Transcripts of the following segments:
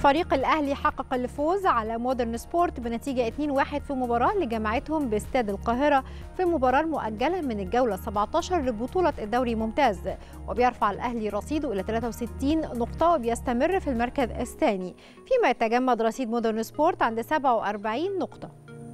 فريق الأهلي حقق الفوز على مودرن سبورت بنتيجة 2-1 في مباراة لجمعتهم باستاد القاهرة في المباراة المؤجلة من الجولة 17 لبطولة الدوري ممتاز، وبيرفع الأهلي رصيده إلى 63 نقطة وبيستمر في المركز الثاني، فيما يتجمد رصيد مودرن سبورت عند 47 نقطة.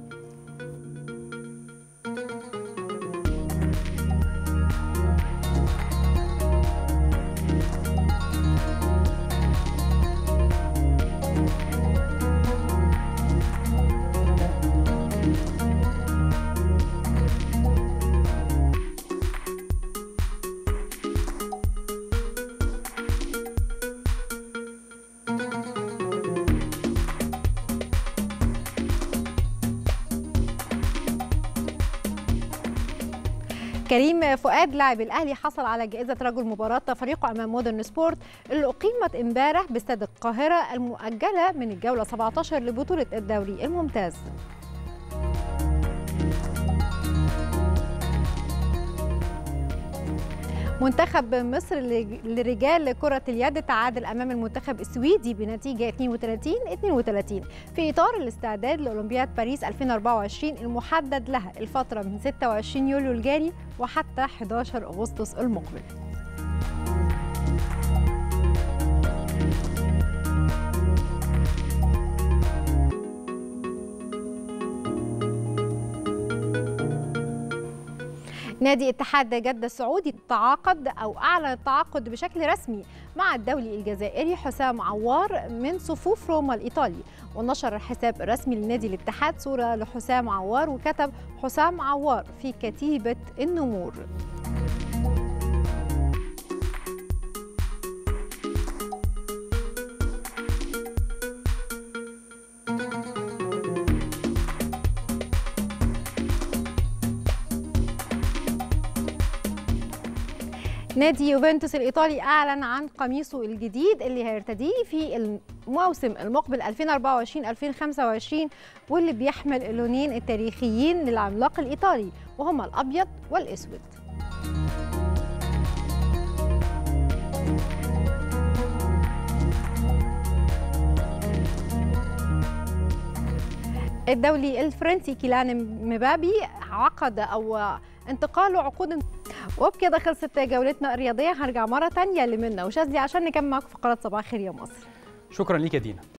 كريم فؤاد لاعب الأهلي حصل على جائزة رجل مباراة فريقه أمام مودرن سبورت اللي أقيمت امبارح باستاد القاهرة المؤجلة من الجولة 17 لبطولة الدوري الممتاز. منتخب مصر لرجال كرة اليد تعادل أمام المنتخب السويدي بنتيجة 32-32 في إطار الاستعداد لأولمبياد باريس 2024 المحدد لها الفترة من 26 يوليو الجاري وحتى 11 أغسطس المقبل. نادي اتحاد جدة السعودي تعاقد أو أعلن التعاقد بشكل رسمي مع الدولي الجزائري حسام عوار من صفوف روما الإيطالي، ونشر الحساب الرسمي لنادي الاتحاد صورة لحسام عوار وكتب حسام عوار في كتيبة النمور. نادي يوفنتوس الإيطالي أعلن عن قميصه الجديد اللي هيرتديه في الموسم المقبل 2024-2025 واللي بيحمل اللونين التاريخيين للعملاق الإيطالي وهما الأبيض والأسود. الدولي الفرنسي كيليان مبابي عقد أو انتقاله عقود. وبكده خلصت جولتنا الرياضية. هرجع مرة تانية لمنى وشاذلي عشان نكمل معاكم فقرات صباح الخير يا مصر. شكرا ليك يا دينا.